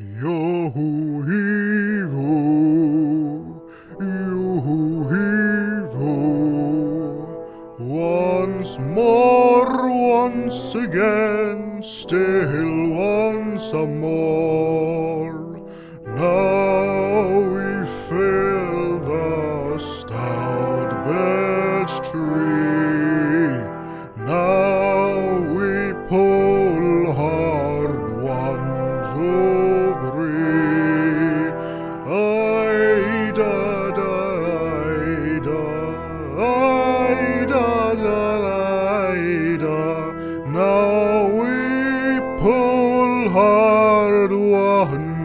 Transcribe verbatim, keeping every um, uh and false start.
Yo-hoo-hee-ho, yo-hoo-hee-ho. Once more, once again, still once more. Now we fill the stout birch tree. Now we pull hard, one, two, three. Ay-da-da-ay-da, ay-da-da-ay-da. Now we pull hard, one,